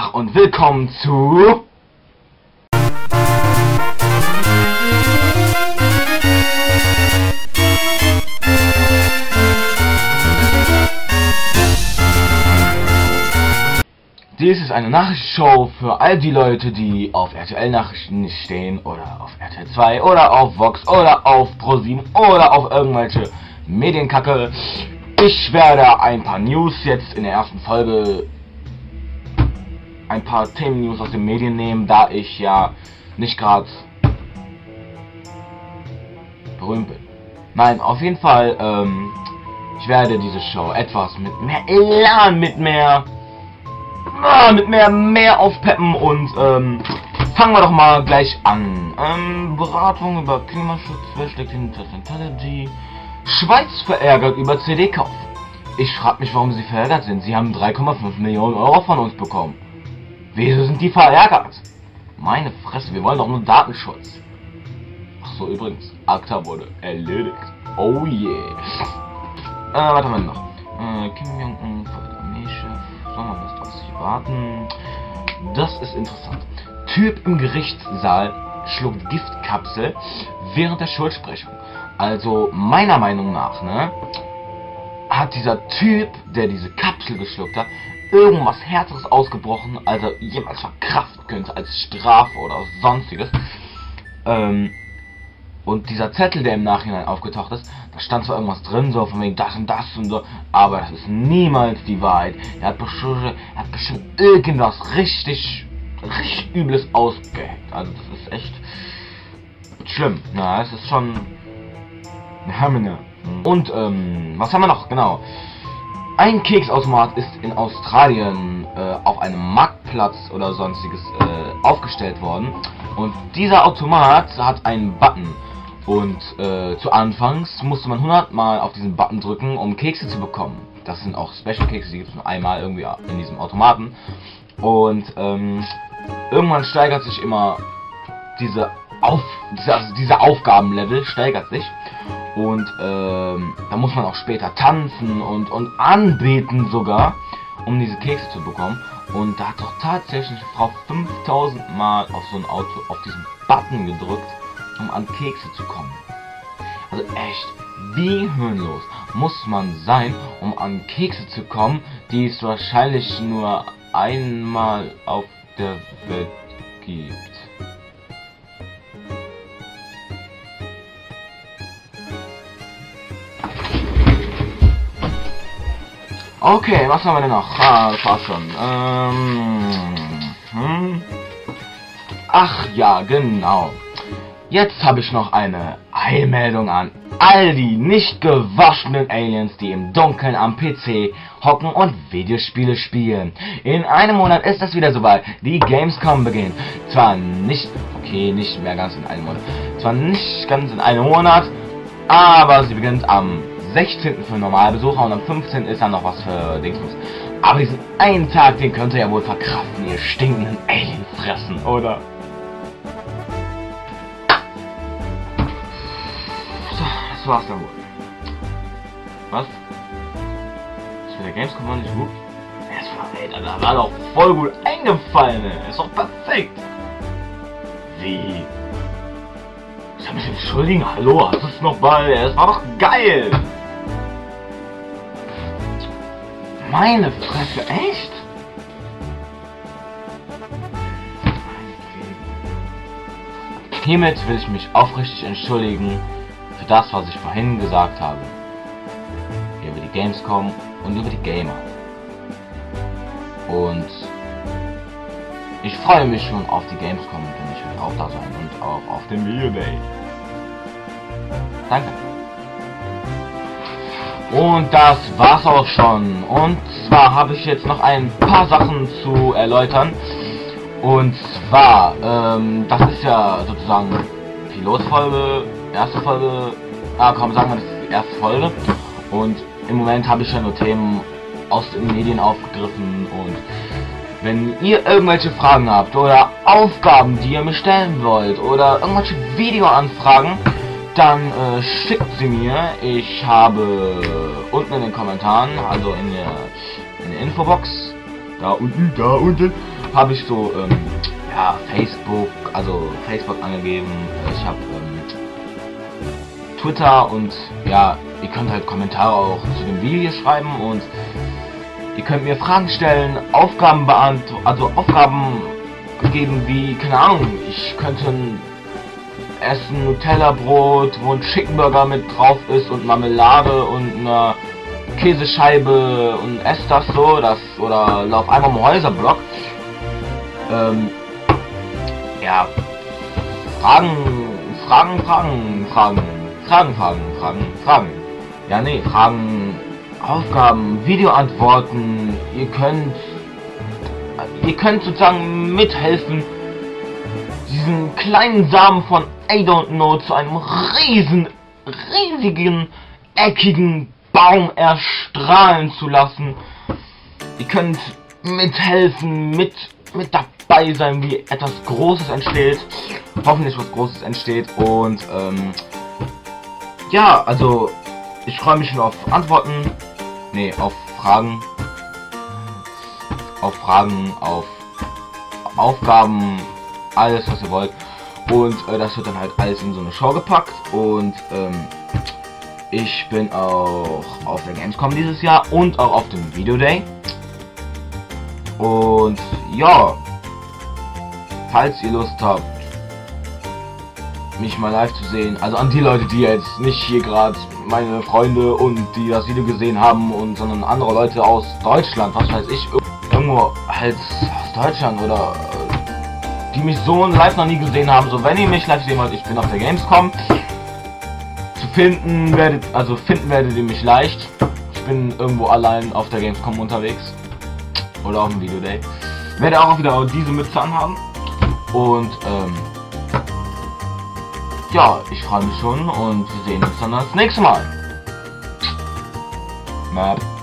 Tag und willkommen zu... Dies ist eine Nachrichtenshow für all die Leute, die auf RTL-Nachrichten nicht stehen oder auf RTL 2 oder auf Vox oder auf ProSieben oder auf irgendwelche Medienkacke. Ich werde ein paar News jetzt in der ersten Folge, ein paar Themen-News aus den Medien nehmen, da ich ja nicht gerade berühmt bin. Nein, auf jeden Fall, ich werde diese Show etwas mit mehr Elan, mit mehr aufpeppen und fangen wir doch mal gleich an. Beratung über Klimaschutz, wer steckt hinter Scientology? Schweiz verärgert über CD-Kauf. Ich frage mich, warum sie verärgert sind. Sie haben 3,5 Millionen Euro von uns bekommen. Wieso sind die verärgert? Meine Fresse, wir wollen doch nur Datenschutz. Ach so, übrigens, ACTA wurde erledigt. Oh yeah. Was haben wir noch? Kim Jong-un, Armeechef, Sommermeister aus sich warten. Das ist interessant. Typ im Gerichtssaal schluckt Giftkapsel während der Schuldsprechung. Also meiner Meinung nach, ne, hat dieser Typ, der diese Kapsel geschluckt hat, irgendwas Härteres ausgebrochen, als er jemals verkraften könnte als Strafe oder sonstiges. Und dieser Zettel, der im Nachhinein aufgetaucht ist, da stand zwar irgendwas drin, so von wegen das und so, aber das ist niemals die Wahrheit. Er hat bestimmt irgendwas richtig Übles ausgeheckt. Also das ist echt schlimm. Na, es ist schon... Und was haben wir noch? Genau. Ein Keksautomat ist in Australien auf einem Marktplatz oder sonstiges aufgestellt worden. Und dieser Automat hat einen Button. Und zu Anfangs musste man 100 Mal auf diesen Button drücken, um Kekse zu bekommen. Das sind auch Special-Kekse, die gibt es nur einmal irgendwie in diesem Automaten. Und irgendwann steigert sich immer dieser Aufgabenlevel, steigert sich. Und da muss man auch später tanzen und anbeten sogar, um diese Kekse zu bekommen. Und da hat doch tatsächlich eine Frau 5000 Mal auf so ein Auto, auf diesen Button gedrückt, um an Kekse zu kommen. Also echt, wie hirnlos muss man sein, um an Kekse zu kommen, die es wahrscheinlich nur einmal auf der Welt gibt. Okay, was haben wir denn noch? Ah, das war's schon. Ach ja, genau. Jetzt habe ich noch eine Eilmeldung an all die nicht gewaschenen Aliens, die im Dunkeln am PC hocken und Videospiele spielen. In einem Monat ist es wieder soweit. Die Gamescom beginnt. Zwar nicht, okay, nicht mehr ganz in einem Monat. Zwar nicht ganz in einem Monat, aber sie beginnt am 16. für Normalbesucher und am 15. ist dann noch was für Dingsbus. Aber diesen einen Tag, den könnt ihr ja wohl verkraften, ihr stinkenden Alienfressen, oder? So, das war's dann wohl. Was? Das mit der Gamescom war nicht gut? Das war doch voll gut eingefallen, ey. Ist doch perfekt. Wie? Ich soll mich entschuldigen, hallo, hast du es noch mal? Es war doch geil! Meine Fresse, echt? Hiermit will ich mich aufrichtig entschuldigen für das, was ich vorhin gesagt habe. Über die Gamescom und über die Gamer. Und ich freue mich schon auf die Gamescom, denn ich will auch da sein und auch auf den Video Day. Danke. Und das war's auch schon. Und zwar habe ich jetzt noch ein paar Sachen zu erläutern. Und zwar, das ist ja sozusagen Pilotfolge, erste Folge. Komm, sagen wir, das ist die erste Folge. Und im Moment habe ich ja nur Themen aus den Medien aufgegriffen. Und wenn ihr irgendwelche Fragen habt oder Aufgaben, die ihr mir stellen wollt oder irgendwelche Videoanfragen, dann schickt sie mir. Ich habe unten in den Kommentaren, also in der Infobox, da unten, habe ich so, ja, Facebook angegeben. Ich habe Twitter und ja, ihr könnt halt Kommentare auch zu dem Video hier schreiben und ihr könnt mir Fragen stellen, Aufgaben Aufgaben geben wie, keine Ahnung, ich könnte essen Nutella-Brot, wo ein Chickenburger mit drauf ist und Marmelade und eine Käsescheibe und esse das so, oder lauf einfach im Häuserblock. Ja, Fragen. Ja, nee, Fragen, Aufgaben, Videoantworten. Ihr könnt sozusagen mithelfen, diesen kleinen Samen von I don't know zu einem riesigen, eckigen Baum erstrahlen zu lassen. Ihr könnt mithelfen, mit dabei sein, wie etwas Großes entsteht. Hoffentlich was Großes entsteht. Und ja, also ich freue mich schon auf Antworten. Nee, auf Fragen. Auf Aufgaben, alles was ihr wollt. Und das wird dann halt alles in so eine Show gepackt. Und ich bin auch auf der Gamescom dieses Jahr und auch auf dem Video Day. Und ja, falls ihr Lust habt, mich mal live zu sehen, also an die Leute, die jetzt nicht hier gerade meine Freunde und die das Video gesehen haben, sondern andere Leute aus Deutschland, was weiß ich, irgendwo halt aus Deutschland oder die mich so live noch nie gesehen haben. So, wenn ihr mich live sehen wollt, ich bin auf der Gamescom. Finden werdet ihr mich leicht. Ich bin irgendwo allein auf der Gamescom unterwegs. Oder auf dem Video Day. Werde auch wieder diese Mütze anhaben. Und ja, ich freue mich schon und wir sehen uns dann das nächste Mal. Map.